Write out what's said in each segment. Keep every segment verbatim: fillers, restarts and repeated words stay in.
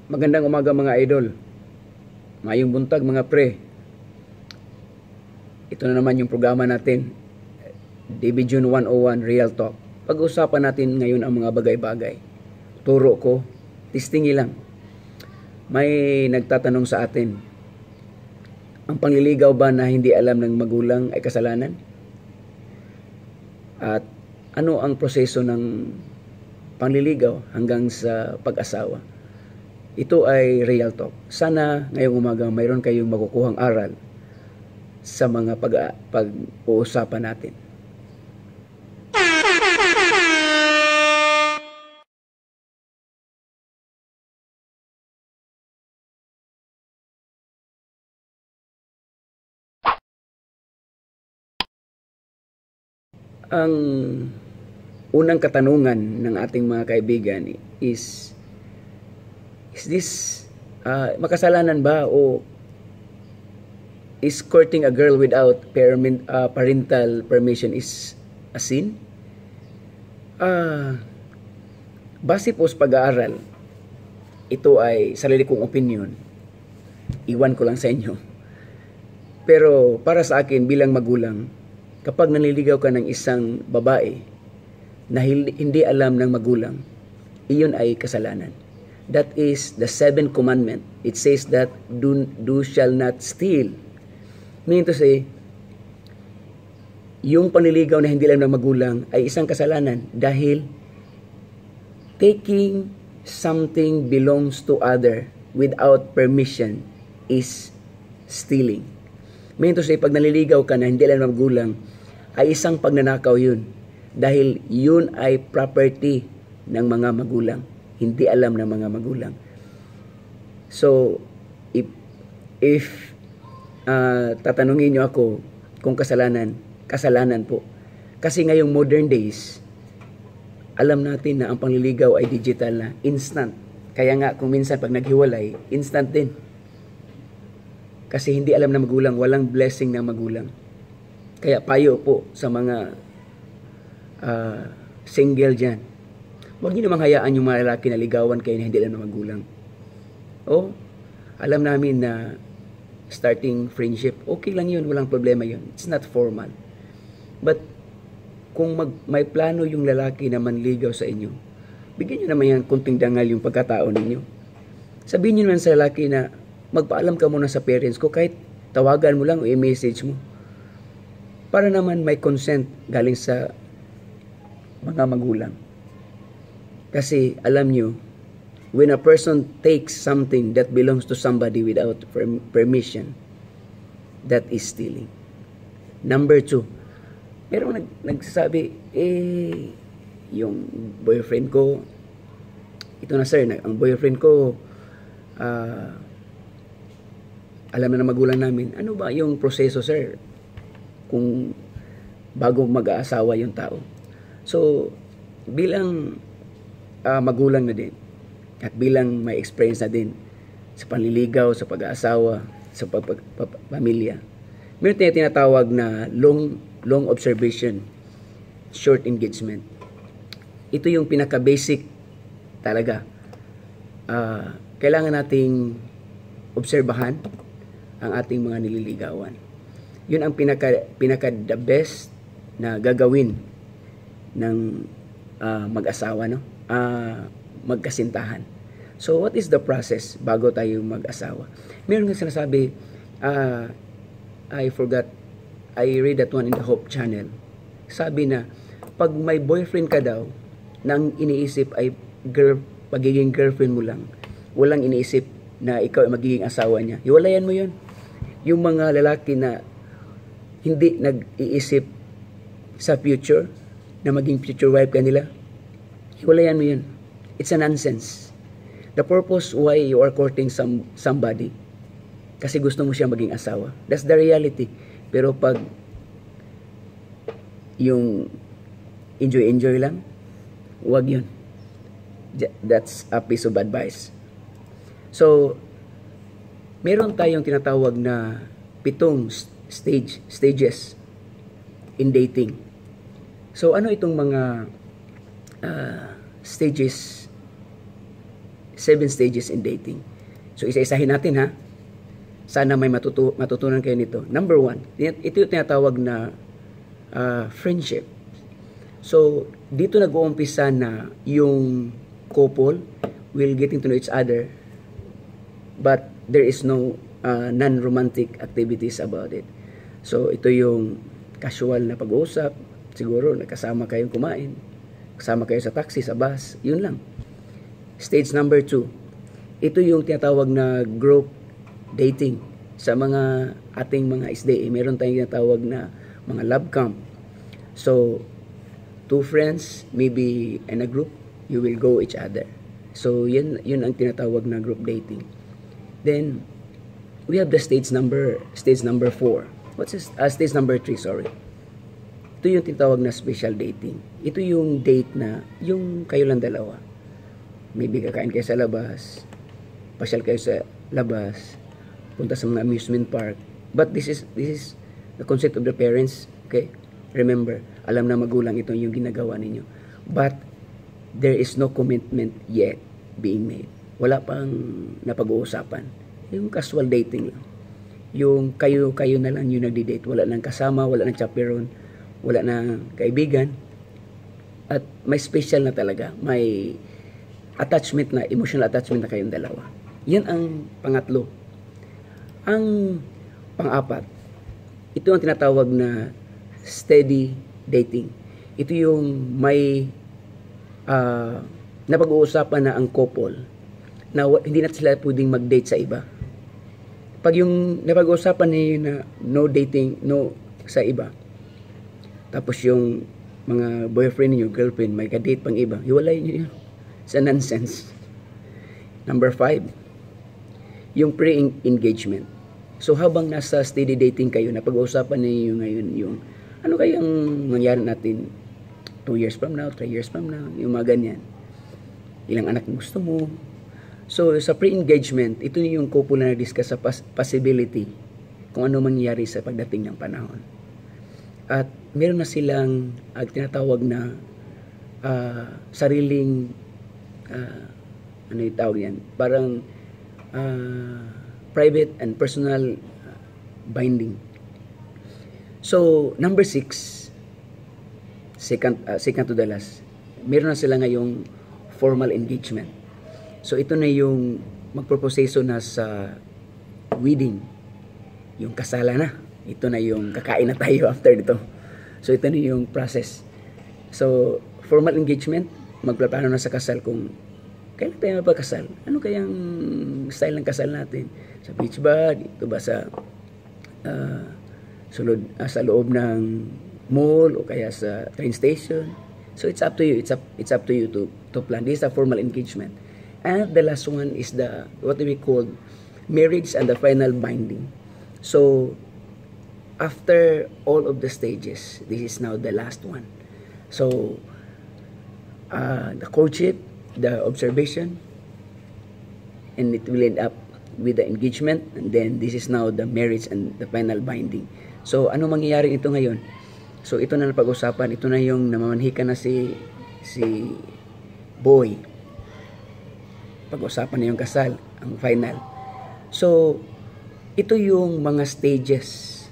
Magandang umaga mga idol. Mayong buntag mga pre. Ito na naman yung programa natin. Division one oh one Real Talk. Pag-usapan natin ngayon ang mga bagay-bagay. Turo ko, testingi lang. May nagtatanong sa atin, ang pangliligaw ba na hindi alam ng magulang ay kasalanan? At ano ang proseso ng pangliligaw hanggang sa pag-asawa? Ito ay Real Talk. Sana ngayong umaga mayroon kayong makukuhang aral sa mga pag- pag-uusapan natin. Ang unang katanungan ng ating mga kaibigan is, is this uh, makasalanan ba o is courting a girl without parent, uh, parental permission is a sin? Uh, base po sa pag-aaral, ito ay sarili kong opinion. Iwan ko lang sa inyo. Pero para sa akin bilang magulang, kapag nanliligaw ka ng isang babae na hindi alam ng magulang, iyon ay kasalanan. That is the seventh commandment. It says that do, do shall not steal. Meaning to say, yung panliligaw na hindi alam ng magulang ay isang kasalanan dahil taking something belongs to other without permission is stealing. Meaning to say, pag naliligaw ka na hindi alam ng magulang, ay isang pagnanakaw yun. Dahil yun ay property ng mga magulang. Hindi alam ng mga magulang. So, if, if uh, tatanungin nyo ako kung kasalanan, kasalanan po. Kasi ngayong modern days, alam natin na ang pangliligaw ay digital na, instant. Kaya nga kung minsan pag naghiwalay, instant din. Kasi hindi alam ng magulang, walang blessing ng magulang. Kaya payo po sa mga uh, single dyan, huwag niyo namang hayaan yung mga lalaki na ligawan kayo na hindi alam ng magulang. O, alam namin na starting friendship, okay lang yun, walang problema yun. It's not formal. But, kung mag, may plano yung lalaki na manligaw sa inyo, bigyan nyo naman yan kunting dangal yung pagkatao ninyo. Sabihin nyo naman sa lalaki na magpaalam ka muna sa parents ko kahit tawagan mo lang o i-message mo. Para naman may consent galing sa mga magulang. Kasi alam nyo, when a person takes something that belongs to somebody without permission, that is stealing. Number two, meron nag, nagsasabi, eh, yung boyfriend ko, ito na sir, ang boyfriend ko, uh, alam na ng magulang namin, ano ba yung proseso sir? Kung bago mag-aasawa yung tao. So, bilang uh, magulang na din, at bilang may experience na din sa panliligaw, sa pag-aasawa, sa pamilya, meron tayo tinatawag na long, long observation, short engagement. Ito yung pinaka-basic talaga. Uh, kailangan nating obserbahan ang ating mga nililigawan. Yun ang pinaka, pinaka the best na gagawin ng uh, mag-asawa, no? Uh, magkasintahan. So, what is the process bago tayo mag-asawa? Meron nga sinasabi, uh, I forgot, I read that one in the Hope Channel. Sabi na, pag may boyfriend ka daw, nang iniisip ay girl, pagiging girlfriend mo lang, walang iniisip na ikaw ay magiging asawa niya. Hiwalayan mo yun. Yung mga lalaki na hindi nag-iisip sa future, na maging future wife ka nila, hiwalayan mo yun. It's a nonsense. The purpose why you are courting some, somebody, kasi gusto mo siya maging asawa. That's the reality. Pero pag yung enjoy-enjoy lang, huwag yun. That's a piece of advice. So, meron tayong tinatawag na pitong stage, stages in dating. So, ano itong mga uh, stages seven stages in dating. So isa-isahin natin ha. Sana may matutu matutunan kayo nito. Number one, ito yung tinatawag na uh, friendship. So dito nag-uumpisa na yung couple will getting to know each other, but there is no uh, non-romantic activities about it. So ito yung casual na pag-uusap, siguro nakasama kayong kumain, kasama kayo sa taxi, sa bus, yun lang. Stage number two, ito yung tinatawag na group dating. Sa mga ating mga S D A, meron tayong tinatawag na mga love camp. So, two friends, maybe in a group, you will go each other. So, yun, yun ang tinatawag na group dating. Then, we have the stage number, stage number four. What's this? Uh, stage number three, sorry. Ito yung tinatawag na special dating. Ito yung date na, yung kayo lang dalawa. Maybe kakain kayo sa labas, pasyal kayo sa labas, punta sa mga amusement park. But this is, this is the concept of the parents, okay? Remember, alam na magulang ito yung ginagawa ninyo. But, there is no commitment yet being made. Wala pang napag-uusapan. Yung casual dating lang. Yung kayo-kayo na lang yung nagdi-date. Wala nang kasama, wala nang chaperon, wala nang kaibigan. At may special na talaga. May attachment na, emotional attachment na kayong dalawa. Yan ang pangatlo. Ang pang-apat, ito ang tinatawag na steady dating. Ito yung may uh, napag-uusapan na ang couple na hindi na sila pwedeng mag-date sa iba. Pag yung napag-uusapan niyo na no dating, no sa iba, tapos yung mga boyfriend niyo, girlfriend, may ka-date pang iba, hiwalay niyo yun. Sa nonsense. Number five, yung pre-engagement. So habang nasa steady dating kayo, napag-uusapan niyo ngayon yung ano kayang mangyari natin two years from now, three years from now, yung mga ganyan. Ilang anak gusto mo. So sa pre-engagement, ito yung couple na nag-discuss sa possibility kung ano mangyayari sa pagdating ng panahon. At meron na silang uh, tinatawag na uh, sariling uh, ano yung tawag yan? Parang uh, private and personal binding. So, number six, second, uh, second to the last, meron na sila ngayong formal engagement. So, ito na yung magproposeso na sa wedding. Yung kasala na. Ito na yung kakain na tayo after dito. So, ito na yung process. So, formal engagement, magplano na sa kasal kung kailan tayo magpakasal. Ano kayang style ng kasal natin? Sa beach ba? Dito ba sa uh, sulod, uh, sa loob ng mall o kaya sa train station? So it's up to you. It's up it's up to you to to plan. This is a formal engagement. And the last one is the what we call marriage and the final binding. So after all of the stages, this is now the last one. So uh, the courtship, the observation, and it will end up with the engagement, and then this is now the marriage and the final binding. So ano mangyayari ito ngayon? So ito na napag-usapan, ito na yung namamanhika na si si boy. Pag-usapan na yung kasal, ang final. So ito yung mga stages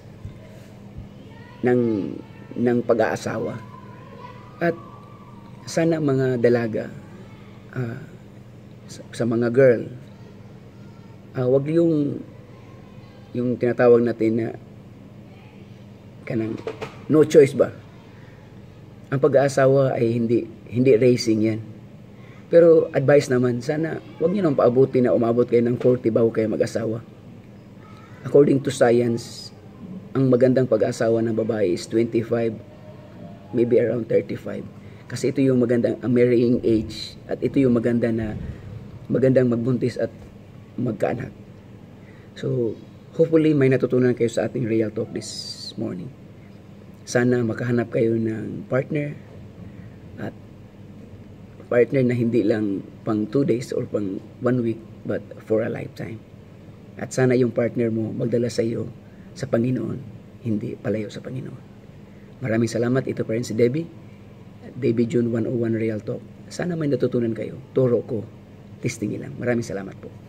ng ng pag-aasawa. At sana mga dalaga, uh, sa, sa mga girl, uh, wag yung yung tinatawag natin na kanang no choice ba. Ang pag-aasawa ay hindi hindi racing yan. Pero advice naman, sana wag niyo nang paabuti na umabot kayo ng forty bago kayo mag-asawa. According to science, ang magandang pag-asawa ng babae is twenty-five, maybe around thirty-five. Kasi ito yung magandang uh, marrying age, at ito yung maganda na magandang magbuntis at magkaanak. So, hopefully may natutunan kayo sa ating Real Talk this morning. Sana makahanap kayo ng partner, at partner na hindi lang pang two days or pang one week, but for a lifetime. At sana yung partner mo magdala sa iyo sa Panginoon, hindi palayo sa Panginoon. Maraming salamat. Ito pa rin si Debbie. Debbie June one oh one Real Talk. Sana may natutunan kayo. Turo ko testing lang. Maraming salamat po.